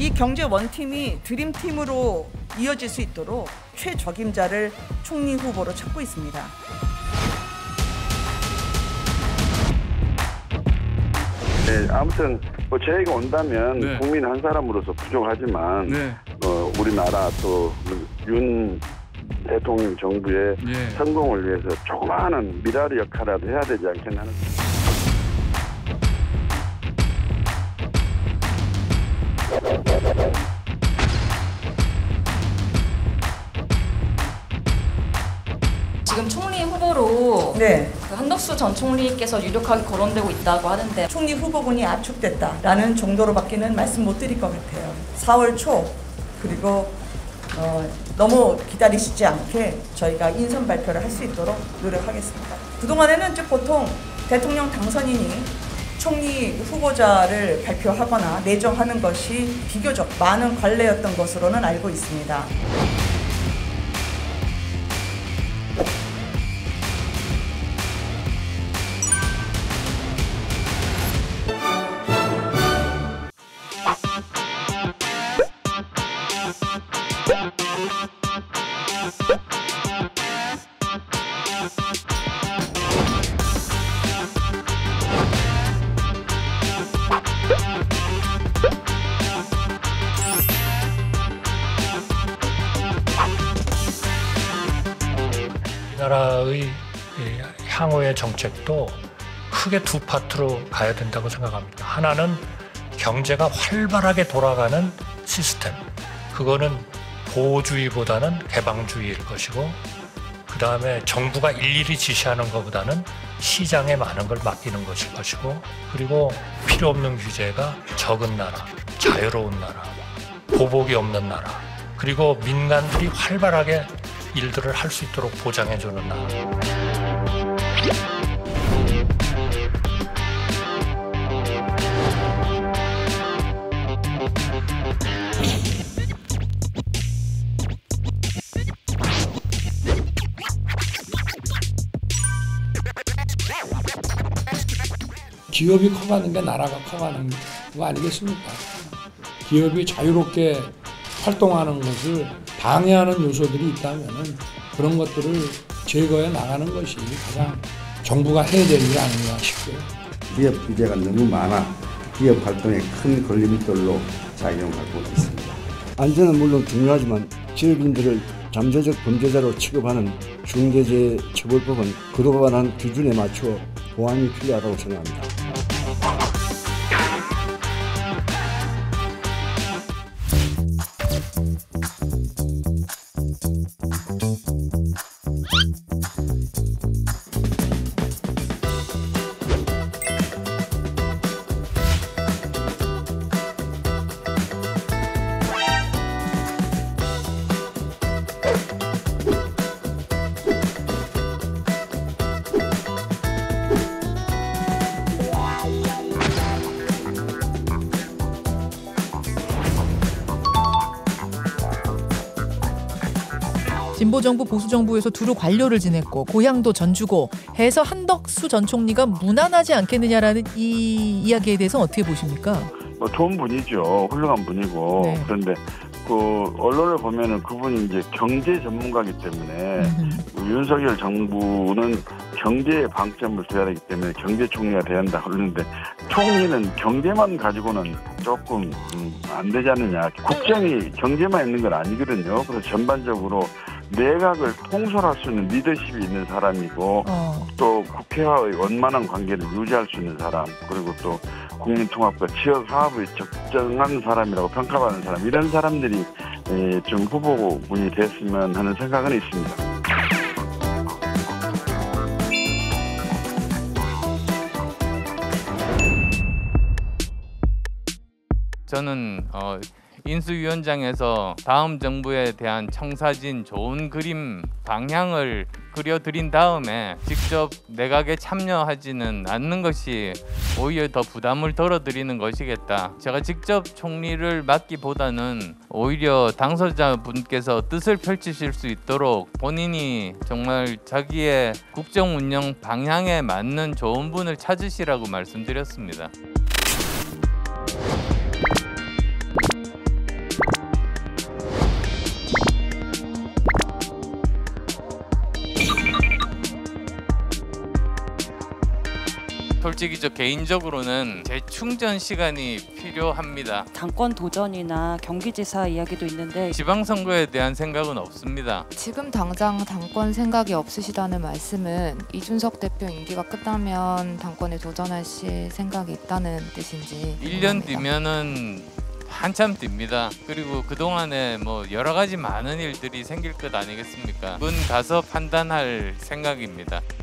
이 경제 원팀이 드림팀으로 이어질 수 있도록 최적임자를 총리 후보로 찾고 있습니다. 네, 아무튼 뭐 제가 온다면 네. 국민 한 사람으로서 부족하지만 네. 우리나라 또 윤 대통령 정부의 예. 성공을 위해서 조그마한 미라리 역할이라도 해야 되지 않겠나 하는. 지금 총리 후보로 네. 그 한덕수 전 총리께서 유력하게 거론되고 있다고 하는데 총리 후보군이 압축됐다라는 정도로밖에는 말씀 못 드릴 것 같아요. 4월 초 그리고 너무 기다리시지 않게 저희가 인선 발표를 할 수 있도록 노력하겠습니다. 그동안에는 이제 보통 대통령 당선인이 총리 후보자를 발표하거나 내정하는 것이 비교적 많은 관례였던 것으로는 알고 있습니다. 우리나라의 향후의 정책도 크게 두 파트로 가야 된다고 생각합니다. 하나는 경제가 활발하게 돌아가는 시스템. 그거는 보호주의보다는 개방주의일 것이고, 그 다음에 정부가 일일이 지시하는 것보다는 시장에 많은 걸 맡기는 것일 것이고, 그리고 필요 없는 규제가 적은 나라, 자유로운 나라, 보복이 없는 나라, 그리고 민간들이 활발하게 일들을 할 수 있도록 보장해주는 나라. 기업이 커가는 게 나라가 커가는 거 아니겠습니까? 기업이 자유롭게 활동하는 것을 방해하는 요소들이 있다면 그런 것들을 제거해 나가는 것이 가장 정부가 해야 될 일이 아닌가 싶고요. 기업 규제가 너무 많아 기업 활동에 큰 걸림돌로 작용하고 있습니다. 안전은 물론 중요하지만 기업인들을 잠재적 범죄자로 취급하는 중대재해처벌법은 그동안한 기준에 맞추어 보완이 필요하다고 생각합니다. 진보정부 보수정부에서 두루 관료를 지냈고 고향도 전주고 해서 한덕수 전 총리가 무난하지 않겠느냐라는 이 이야기에 대해서 어떻게 보십니까? 좋은 분이죠. 훌륭한 분이고. 네. 그런데 그 언론을 보면은 그분이 이제 경제 전문가이기 때문에 윤석열 정부는 경제에 방점을 둬야 되기 때문에 경제총리가 돼야 한다 그러는데 총리는 경제만 가지고는 조금 안 되지 않느냐. 국정이 경제만 있는 건 아니거든요. 그래서 전반적으로 내각을 통솔할 수 있는 리더십이 있는 사람이고 또 국회와의 원만한 관계를 유지할 수 있는 사람, 그리고 또 국민통합과 지역 화합에 적정한 사람이라고 평가받는 사람, 이런 사람들이 좀 후보군이 됐으면 하는 생각은 있습니다. 저는 인수위원장에서 다음 정부에 대한 청사진 좋은 그림 방향을 그려드린 다음에 직접 내각에 참여하지는 않는 것이 오히려 더 부담을 덜어드리는 것이겠다. 제가 직접 총리를 맡기보다는 오히려 당선자분께서 뜻을 펼치실 수 있도록 본인이 정말 자기의 국정 운영 방향에 맞는 좋은 분을 찾으시라고 말씀드렸습니다. 솔직히 저 개인적으로는 재충전 시간이 필요합니다. 당권 도전이나 경기지사 이야기도 있는데 지방선거에 대한 생각은 없습니다. 지금 당장 당권 생각이 없으시다는 말씀은 이준석 대표 임기가 끝나면 당권에 도전하실 생각이 있다는 뜻인지 1년 뒤면은 한참 뒤입니다. 그리고 그동안에 뭐 여러 가지 많은 일들이 생길 것 아니겠습니까? 그건 가서 판단할 생각입니다.